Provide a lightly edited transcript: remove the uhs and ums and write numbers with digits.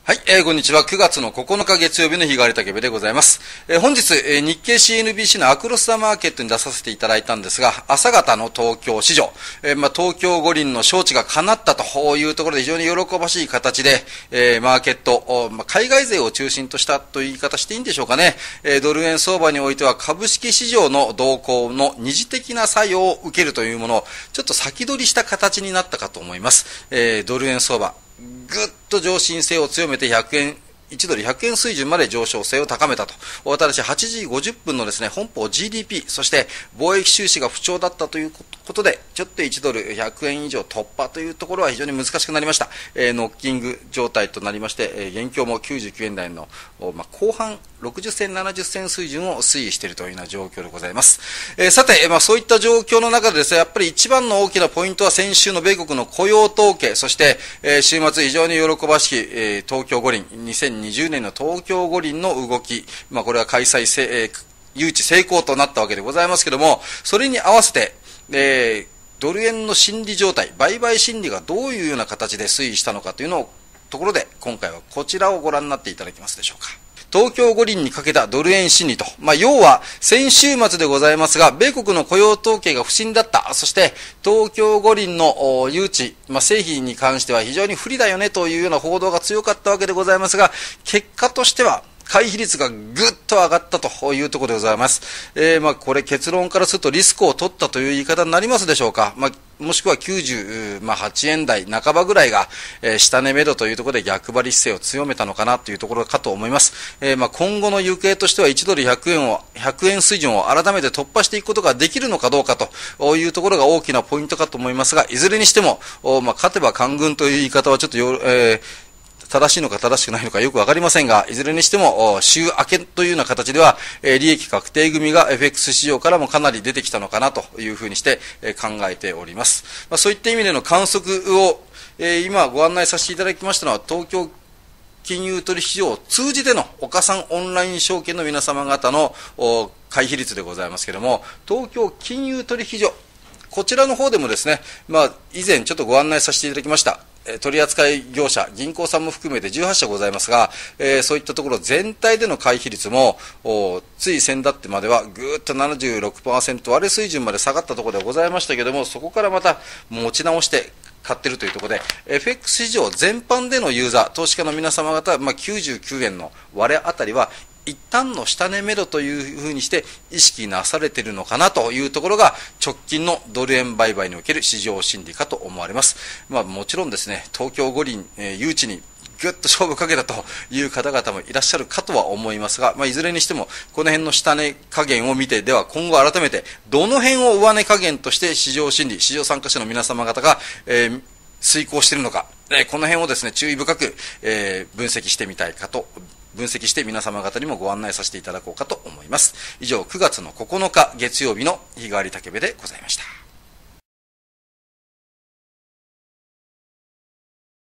はい、こんにちは。9月の9日月曜日の日替わり竹部でございます。本日、日経 CNBC のアクロスザマーケットに出させていただいたんですが、朝方の東京市場、東京五輪の招致が叶ったというところで非常に喜ばしい形で、マーケット、海外勢を中心としたという言い方していいんでしょうかね。ドル円相場においては株式市場の動向の二次的な作用を受けるというものを、ちょっと先取りした形になったかと思います。ドル円相場。ぐっと上進性を強めて1ドル100円水準まで上昇性を高めたと。ただし8時50分のですね、本邦 GDP、そして貿易収支が不調だったということで、ちょっと1ドル100円以上突破というところは非常に難しくなりました。ノッキング状態となりまして、現況も99円台の、後半60銭、70銭水準を推移しているというような状況でございます。さて、そういった状況の中でですね、やっぱり一番の大きなポイントは先週の米国の雇用統計、そして、週末非常に喜ばしき、東京五輪、2020年の東京五輪の動き、これは開催誘致成功となったわけでございますけども、それに合わせて、ドル円の心理状態、売買心理がどういうような形で推移したのかというのを、ところで今回はこちらをご覧になっていただけますでしょうか。東京五輪にかけたドル円心理と、要は先週末でございますが、米国の雇用統計が不振だった。そして東京五輪の誘致、成否に関しては非常に不利だよねというような報道が強かったわけでございますが、結果としては回避率がぐっと上がったというところでございます。これ結論からするとリスクを取ったという言い方になりますでしょうか。もしくは98円台半ばぐらいが、下値目処というところで逆張り姿勢を強めたのかなというところかと思います。今後の行方としては1ドル100円水準を改めて突破していくことができるのかどうかというところが大きなポイントかと思いますが、いずれにしても、勝てば官軍という言い方はちょっと正しいのか正しくないのかよくわかりませんが、いずれにしても週明けというような形では、利益確定組が FX 市場からもかなり出てきたのかなというふうにして考えております。そういった意味での観測を、今ご案内させていただきましたのは、東京金融取引所を通じての岡さんオンライン証券の皆様方の回避率でございますけれども、東京金融取引所、こちらの方でもですね、以前ちょっとご案内させていただきました。取扱業者、銀行さんも含めて18社ございますが、そういったところ全体での回避率も、つい先だってまではぐーっと 76% 割れ水準まで下がったところでございましたけども、そこからまた持ち直して買ってるというところで、FX 市場全般でのユーザー、投資家の皆様方、99円の割れあたりは、一旦の下値目処というふうにして意識なされているのかなというところが直近のドル円売買における市場心理かと思われます。もちろんですね、東京五輪、誘致にぐっと勝負かけたという方々もいらっしゃるかとは思いますが、いずれにしてもこの辺の下値加減を見て、では今後改めてどの辺を上値加減として市場心理、市場参加者の皆様方が、遂行しているのか、この辺をですね、注意深く、分析して皆様方にもご案内させていただこうかと思います。以上、9月の9日月曜日の日替わり竹部でございました。